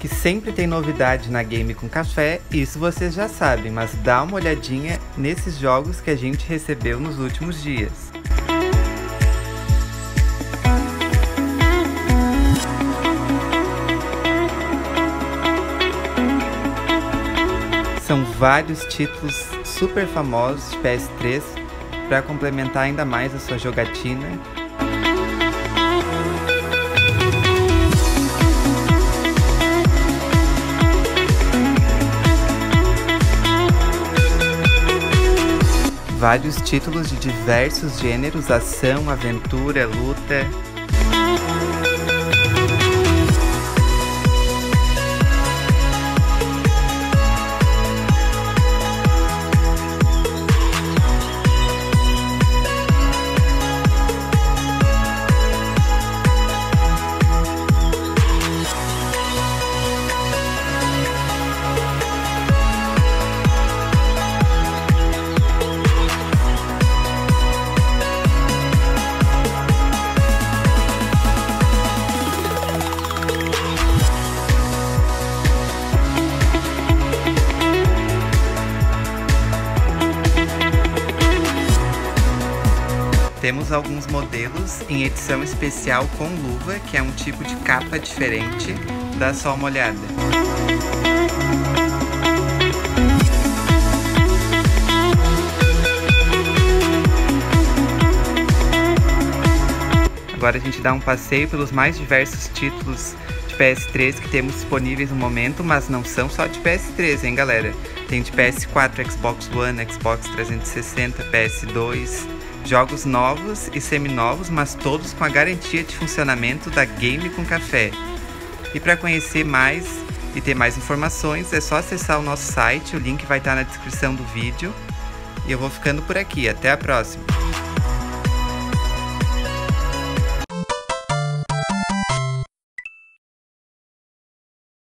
que sempre tem novidade na Game com Café, isso vocês já sabem, mas dá uma olhadinha nesses jogos que a gente recebeu nos últimos dias. São vários títulos super famosos de PS3 para complementar ainda mais a sua jogatina. Vários títulos de diversos gêneros, ação, aventura, luta. Temos alguns modelos em edição especial com luva, que é um tipo de capa diferente. Dá só uma olhada. Agora a gente dá um passeio pelos mais diversos títulos de PS3 que temos disponíveis no momento, mas não são só de PS3, hein, galera? Tem de PS4, Xbox One, Xbox 360, PS2... Jogos novos e seminovos, mas todos com a garantia de funcionamento da Game com Café. E para conhecer mais e ter mais informações, é só acessar o nosso site, o link vai estar na descrição do vídeo. E eu vou ficando por aqui, até a próxima!